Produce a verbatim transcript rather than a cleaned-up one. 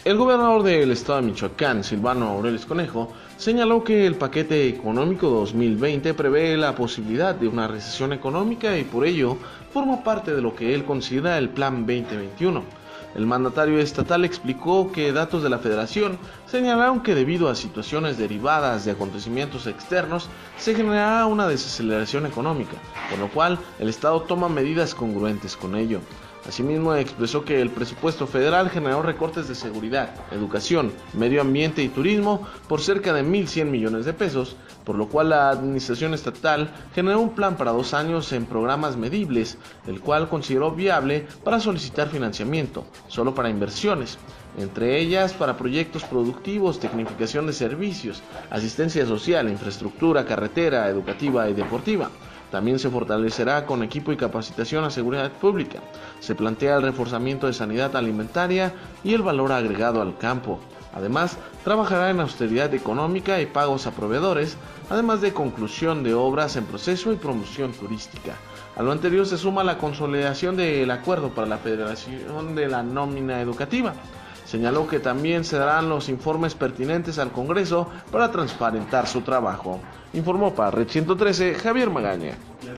El gobernador del estado de Michoacán, Silvano Aureoles Conejo, señaló que el paquete económico dos mil veinte prevé la posibilidad de una recesión económica y por ello forma parte de lo que él considera el Plan veinte veintiuno. El mandatario estatal explicó que datos de la federación señalaron que debido a situaciones derivadas de acontecimientos externos se generará una desaceleración económica, por lo cual el estado toma medidas congruentes con ello. Asimismo, expresó que el presupuesto federal generó recortes de seguridad, educación, medio ambiente y turismo por cerca de mil cien millones de pesos, por lo cual la administración estatal generó un plan para dos años en programas medibles, el cual consideró viable para solicitar financiamiento, solo para inversiones, entre ellas para proyectos productivos, tecnificación de servicios, asistencia social, infraestructura, carretera, educativa y deportiva. También se fortalecerá con equipo y capacitación a seguridad pública. Se plantea el reforzamiento de sanidad alimentaria y el valor agregado al campo. Además, trabajará en austeridad económica y pagos a proveedores, además de conclusión de obras en proceso y promoción turística. A lo anterior se suma la consolidación del acuerdo para la federación de la nómina educativa. Señaló que también se darán los informes pertinentes al Congreso para transparentar su trabajo. Informó para Red ciento trece Javier Magaña.